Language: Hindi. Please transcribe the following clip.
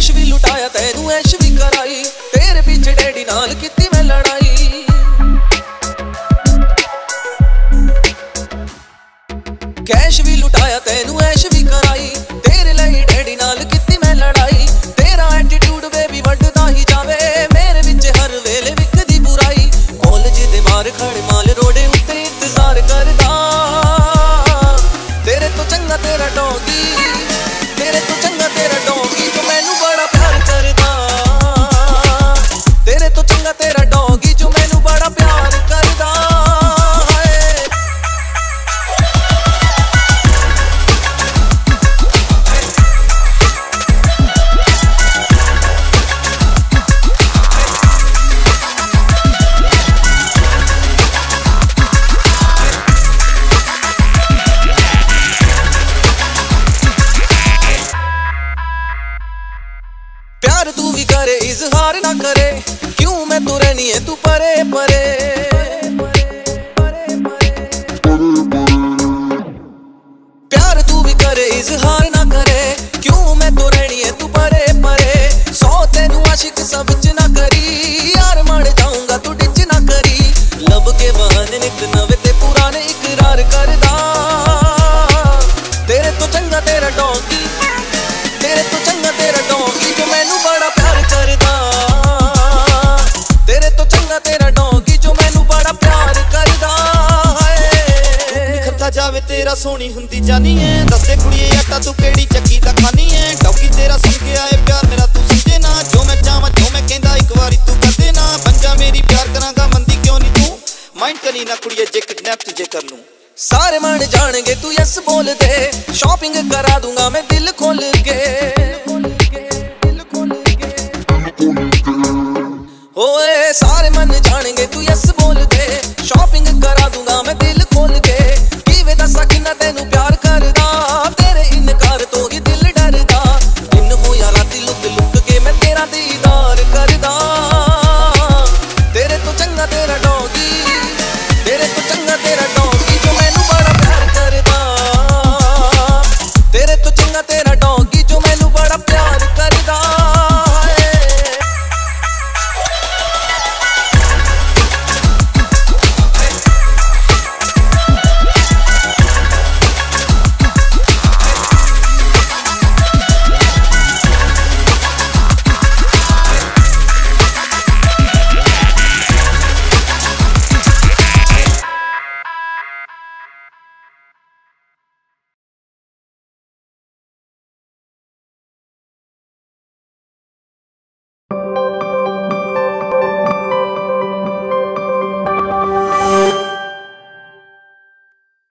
कैश भी लुटाया तैनू ऐश भी कराई, तेरे पीछे डैडी नाल कीती मैं लड़ाई। कैश भी लुटाया तैनू ऐश भी कराई, तेरे लिए डैडी नाल कीती मैं लड़ाई। तेरा एटीट्यूड बेबी वड्डदा ही जावे, मेरे विच हर वेले विकदी बुराई। कॉलेज दे बाहर खड़े माल रोडे उत्ते इंतजार करदा, तेरे तो चंगा तेरा डॉगी, तेरे तो चंगा तेरा डॉगी जो मैनू बड़ा प्यार करदा। तेरे तो चंगा तेरा डॉगी जो मैनू बड़ा प्यार करदा। प्यार तू भी करे इजहार ना करे, क्यों मैं तो रहनी है तू परे परे। प्यार तू भी करे इजहार ना करे, क्यों मैं तो रहनी है तू परे परे। सौ तेनू आशिक सब च ना करी, यार मर जाऊंगा तू डिच ना करी। लब के बहाने नित नवे ते पुराने इकरार करदा, तेरे तो चंगा तेरा डॉगी, तेरे तो चंगा तेरा डॉगी जो मैनू बड़ा प्यार करदा। तेरे तो चंगा तेरा डॉगी जो मैनू बड़ा प्यार करदा। निखरता जावे तेरा सोनी हुंदी जानी है, दसदे कुड़िए आटा तू केड़ी चक्की दा खानी है। डॉगी तेरा सुन के आए प्यार मेरा तू समझे ना, जो मैं चाहां जो मैं कहंदा एक बारी तू कर दे ना। बन जा मेरी प्यार करांगा मंदी क्यों नहीं तू, माइंड करी ना कुड़िए जे किडनैप तुझे कर लूं। सारे मन जानेंगे तू यस बोल दे, शॉपिंग करा दूंगा मैं दिल खोल के। ओए सारे मन जानेंगे तू यस